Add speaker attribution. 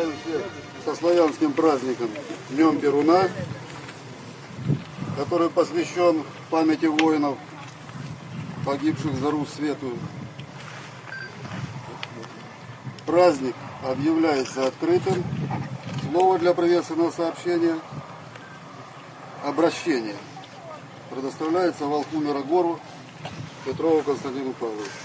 Speaker 1: Поздравляем всех со славянским праздником Днем Перуна, который посвящен памяти воинов, погибших за Русь светую. Праздник объявляется открытым. Слово для приветственного сообщения «Обращение» предоставляется волку Мирогору Петрову Константину Павловичу.